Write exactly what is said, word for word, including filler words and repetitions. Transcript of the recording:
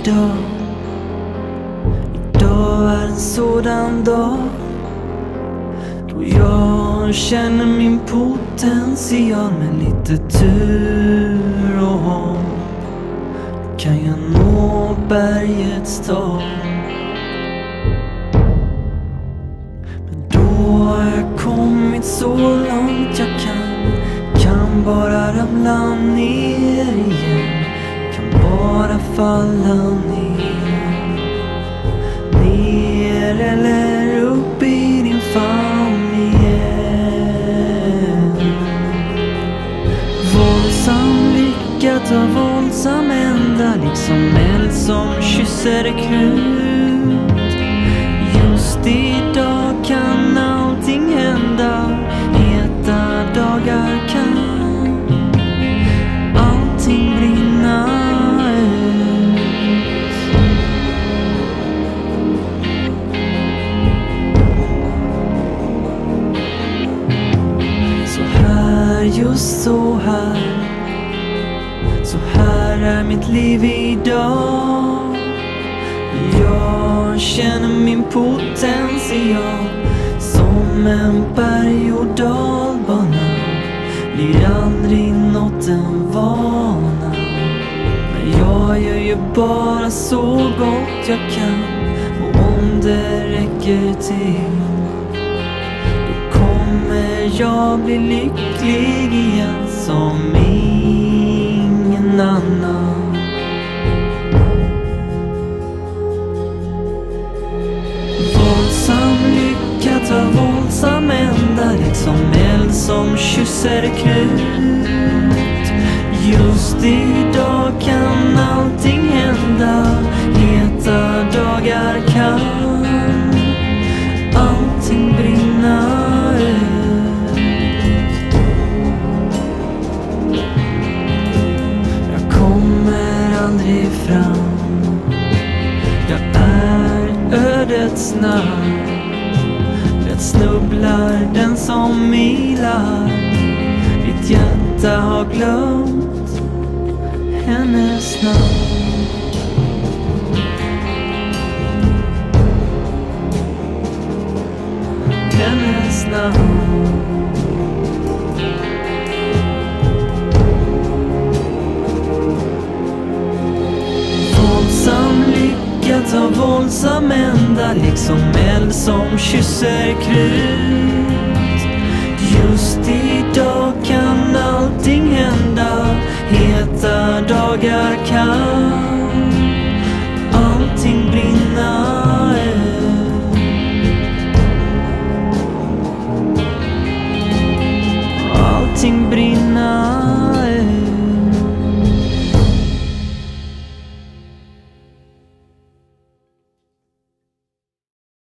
idag. Idag är en sådan dag då jag känner min potential. Med lite tur och hopp kan jag nå bergets topp. Men då har jag kommit så långt jag kan. Kan bara ramla ner igen. Kan bara falla ner. Ner eller upp i din famn igen. Våldsam lycka tar våldsam ända. Liksom eld som kysser krut. Just idag kan allting hända. Heta dagar kan allting brinna ut. Så här, just så här. Så här är mitt liv idag. Jag känner min potential. Som en berg- och dalbana. Blir aldrig något en vana. Men jag gör ju bara så gott jag kan. Och om det räcker till, då kommer jag bli lycklig igen som ingen annan. Våldsam lycka tar våldsam ända. Liksom eld som kysser krut. Just idag kan allting hända. Heta dagar kan allting brinna ut. Jag kommer aldrig fram. Jag är ödets namn. Lätt snubblar den som ilar. Ditt hjärta har glömt hennes namn. Hennes namn. Våldsam lycka tar våldsam ända. Liksom eld som kysser krut. Just idag